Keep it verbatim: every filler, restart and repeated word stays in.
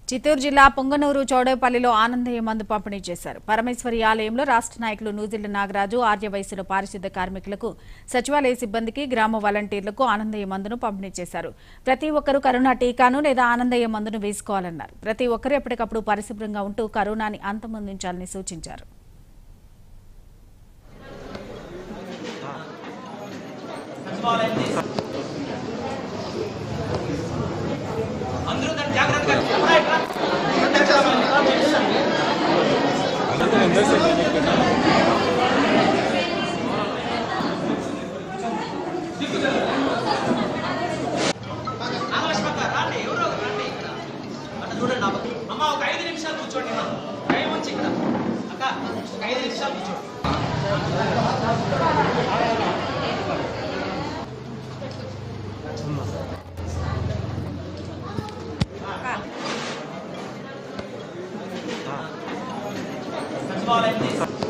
చిత్తూరు జిల్లా పొంగనూరు చౌడేపల్లిలో ఆనందయ్య మందు పంపిణీ చేశారు. పరమేశ్వరి ఆలయంలో రాష్ట్ర నాయకులు నూజిళ్ల నాగరాజు, ఆర్యవయసుల పారిశుద్ధ కార్మికులకు, సచివాలయ సిబ్బందికి, గ్రామ వాలంటీర్లకు ఆనందయ్య మందును పంపిణీ చేశారు. ప్రతి ఒక్కరూ కరోనా టీకాను లేదా ఆనందయ్య మందును వేసుకోవాలన్నారు. ప్రతి ఒక్కరూ ఎప్పటికప్పుడు పరిశుభ్రంగా ఉంటూ కరోనాని అంతమొందించాలని సూచించారు. చూడండి అమ్మ ఒక ఐదు నిమిషాలు కూర్చోండి టైం వచ్చి ఇక్కడ అక్క ఒక ఐదు నిమిషాలు కూర్చోండి. సచివాలయం